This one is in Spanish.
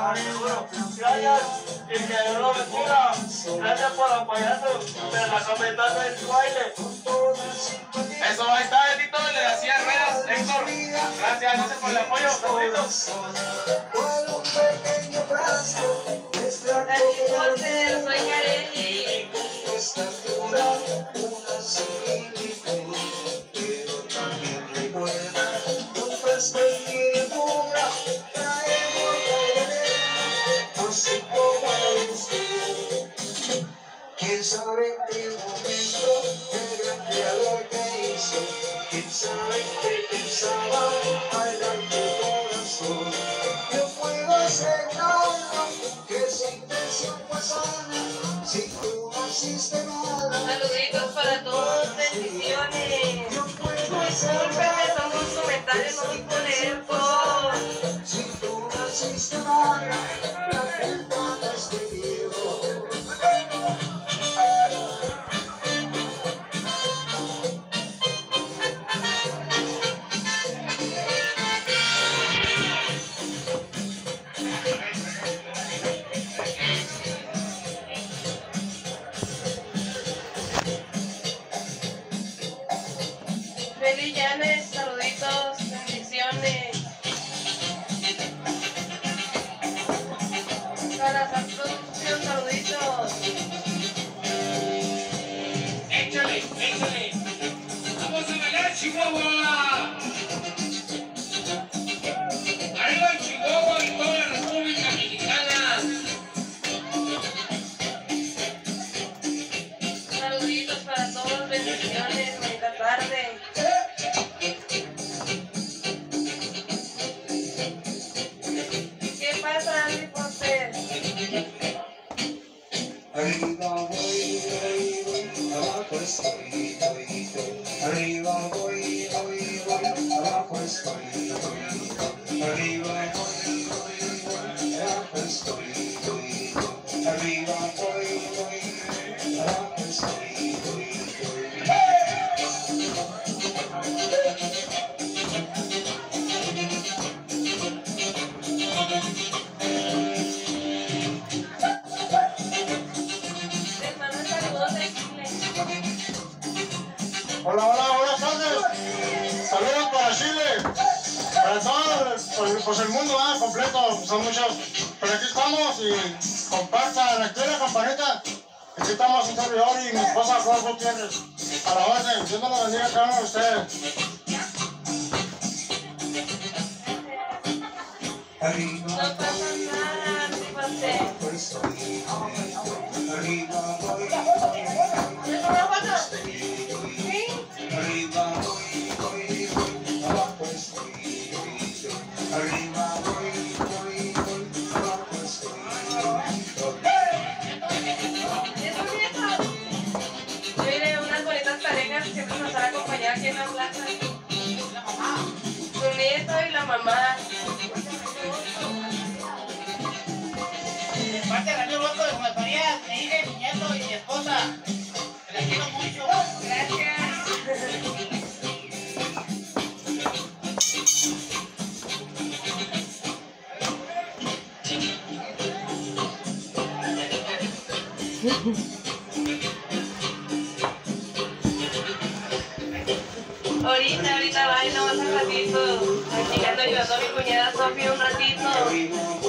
seguro. Gracias y que Dios lo bendiga. Gracias por apoyarnos de la comenzando el baile. Eso, ahí está, Edito, le hacía ruedas, Héctor. Gracias por el apoyo, favoritos. Soy Kareli. ¿Quién sabe en qué momento el gran creador te hizo? ¿Quién sabe qué pensaba al dar tu corazón? Yo puedo asegurarlo que su intención fue sana, si tú no hiciste nada. Saluditos para todos, bendiciones. Discúlpenme, son unos comentarios, no los puedo leer todos. Si tú no hiciste nada, la gente te escribió. Felillanes, saluditos, bendiciones. Para la producción, saluditos. Échale, échale. Vamos a bailar, Chihuahua. Arriba Chihuahua y toda la República Mexicana. Saluditos para todos, bendiciones, bonita tarde. ¿Qué pasa, Andy Foster? Arriba voy, abajo estoy, arriba voy, abajo estoy, arriba voy, abajo estoy, arriba voy, abajo estoy. Hola, buenas tardes. Saludos para Chile. Para todo pues el mundo completo. Son muchos. Pero aquí estamos y compartan. Activen la campanita. Aquí estamos un servidor y mi esposa Juan Gutiérrez. A la orden. Dios nos bendiga a cada uno de ustedes. Arriba No pasa nada, Andy Foster. estoy, arriba voy, ¿Ya tomó la foto? ¿sí? Arriba voy, abajo estoy, arriba voy, abajo estoy. ¿Es un nieto? Mire, unas bonitas parejas que siempre nos han acompañado aquí en la plaza. Su nieto y la mamá. De parte del amigo loco de María, me dice mi nieto y mi esposa. Les quiero mucho. Gracias. Ahorita bailo más un ratito. Aquí ando ayudando a mi cuñada Sofía un ratito.